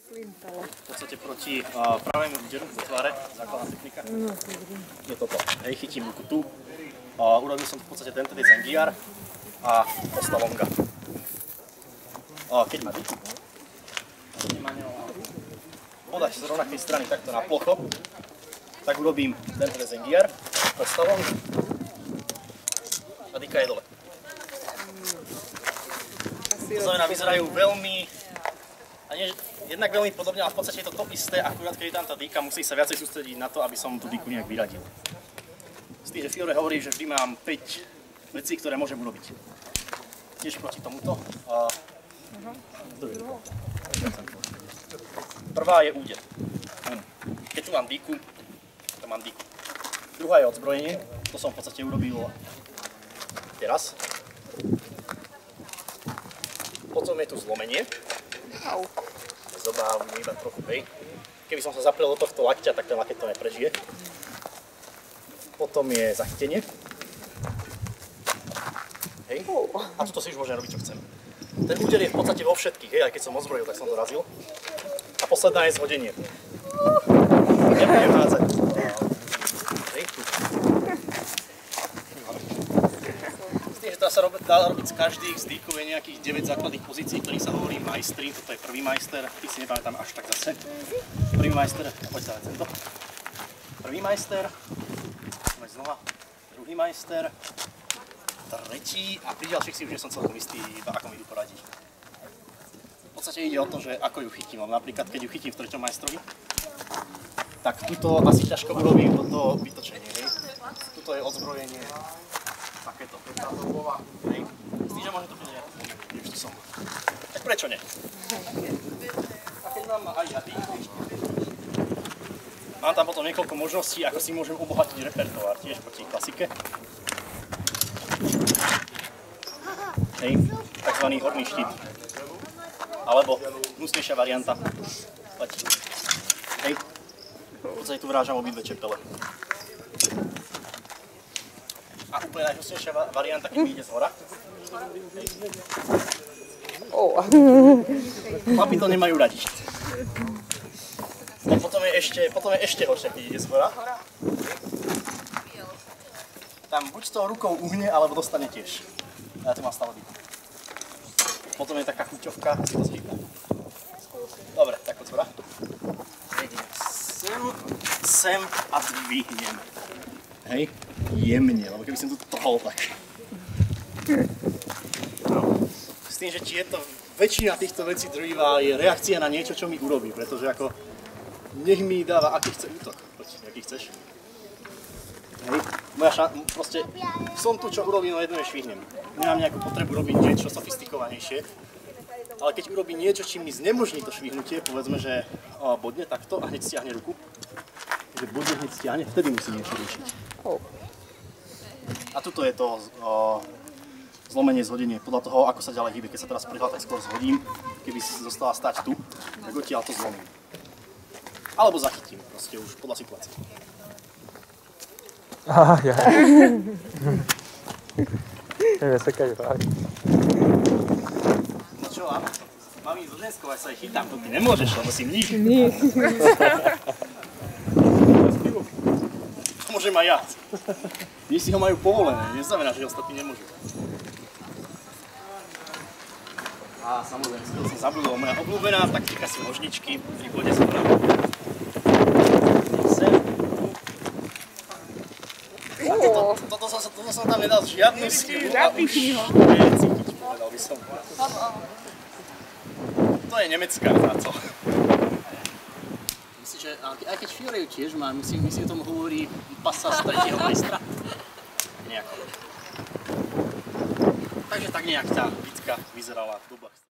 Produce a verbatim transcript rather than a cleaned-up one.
v podstate proti uh, pravému úderu do tváre, základná technika. Je toto. Hej, chytím ruku tu. Uh, urobil som v podstate tento Zengiar a Ostalonga. Uh, keď ma dýku, podať z rovnakej strany takto na plocho, tak urobím tento Zengiar, Ostalong a dýka je dole. To znamená, vyzerajú veľmi, a nie, jednak veľmi podobne, ale v podstate je to to isté, akurát keď je tam tá dýka, musí sa viacej sústrediť na to, aby som tú dýku nejak vyradil. S tým, že Fiore hovorí, že vždy mám päť vecí, ktoré môžem urobiť. Tiež proti tomuto. A... Prvá je úder. Keď tu mám dýku, to mám dýku. Druhá je odzbrojenie, to som v podstate urobil teraz. Potom je tu zlomenie. Nezobávam iba trochu, hej. Keby som sa zaprel do tohto lakťa, tak ten lakeť to neprežije. Potom je zachytenie. Hej. A toto si už môžem robiť, čo chcem. Ten úder je v podstate vo všetkých, hej, aj keď som ozbrojil, tak som dorazil. A posledná je zhodenie. Nebudem hádzať. Hej, tu. Dá sa robiť, dá robiť z každých z dýkov je nejakých deväť základných pozícií, ktorých sa hovorí majstri. Toto je prvý majster, ty si nepamätám až tak zase. Prvý majster, poď sa tento. Prvý majster, poď znova, druhý majster, tretí a pri ďalších si už nie som celkom istý, ako mi idú poradiť. V podstate ide o to, že ako ju chytím. Napríklad, keď ju chytím v treťom majstrovi, tak tuto asi ťažko urobím toto vytočenie, hej. Tuto je odzbrojenie. Takéto. Hej. S tým, že môže to byť nejak, už tu som. Tak prečo nie? A keď mám aj dýku, mám tam potom niekoľko možností, ako si môžem obohatiť repertoár, tiež proti klasike. Hej, takzvaný horný štít. Alebo hnusnejšia varianta. Poď. Hej. V podstate tu vrážam obidve čepele. A úplne najhnusnejšia varianta, keď mi ide z hora. Chlapi to nemajú radi. A potom je ešte, potom je ešte horšie, keď ide z hora. Tam buď s tou rukou uhne, alebo dostane tiež. Ja tu mám stále dýku. Potom je taká chuťovka, si to zvykne. Dobre, tak poď z hora. Sem, sem a dvihnem. Hej, jemne, lebo keby som tu trhol, tak. No. S tým, že či je to väčšina týchto vecí drvivá, je reakcia na niečo, čo mi urobí, pretože ako nech mi dáva, aký chce útok. Poď, aký chceš. Hej, moja šan... proste som tu, čo urobím, no jedno je švihnem. Nemám nejakú potrebu robiť niečo sofistikovanejšie, ale keď urobí niečo, čím mi znemožní to švihnutie, povedzme, že o, bodne takto a hneď stiahne ruku, že bodne hneď stiahne, vtedy musí niečo riešiť. A tuto je to o, zlomenie, zhodenie, podľa toho, ako sa ďalej hýbe. Keď sa teraz prihľad, tak skôr zhodím, keby si zostala stať tu, tak odtiaľ to zlomím. Alebo zachytím, proste už podľa situácie. Aha, ja. Neviem, sekaj fakt. No čo, áno, mám ísť do ženského, aj sa ich chytám, to ty nemôžeš, lebo si mních. Mních. To môžem aj ja. Když si ho majú povolené, neznamená, že ostatní nemôžu. A samozrejme, skôr som zabudol, moja obľúbená taktika sú nožničky, pri bode som tam. Sem. A toto, toto, som, toto som tam nedal žiadnu silu a už je cítiť, povedal by som. To je nemecká táto. Myslím, že aj keď Fiore ju tiež má, myslím, myslím, tomu hovorí pasa z tretieho majstra. Nejako. Takže tak nejak tá bitka vyzerala v doblách.